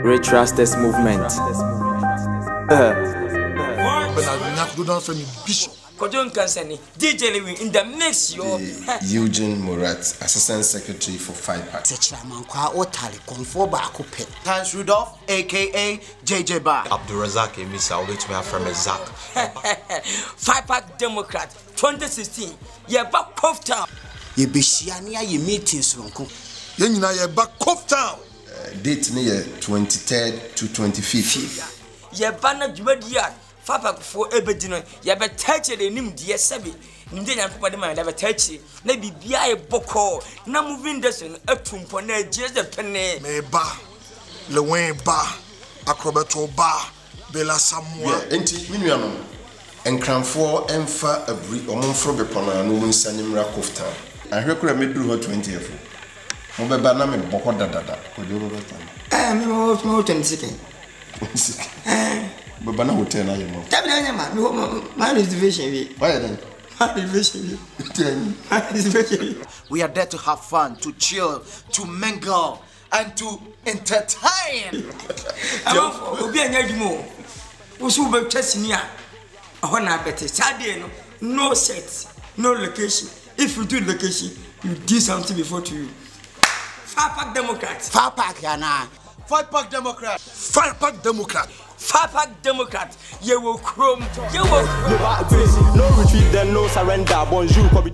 Retrusters movement. Kwadwo Nkansah, DJ Lilwyne in the mix, yo. Eugene Morat, Assistant Secretary for 5 Pack. Hans Rudolph, A.K.A. JJ Bar. Abdulrazak Emisa, which we have from a Zach. 5 Pack Democrat, 2016. Yeah, back koftown. You be Shiania, you meetings, Ronco. Yenina, you're back koftown. Date near 23rd to 25th. Yeah, banner Jumedia. Papa for Ebedino, you have a touch the name, dear Sabi. Indian Padman, have a touch. Maybe be a boko. Now moving this in a tumpone, just a penny. Me ba, lilwyne ba, acrobato ba, Bella Samoa. Enti, Minuano, and Cranford and far a brick or Monfrobe Pona, no one sending Koftown. I heard I made her 20th. Mobile me boko dada. I'm more than second. But Bana hotel na yemo. My reservation. Why then? My reservation. We are there to have fun, to chill, to mingle, and to entertain. No set, no location. If you do location, you do something before to you. 5 Pack Democrat. 5 Pack, Yana. 5 Pack Democrat. 5 Pack Democrat. 5 Pack Democrat. You will chrome. You will. No retreat, then no surrender. Bonjour.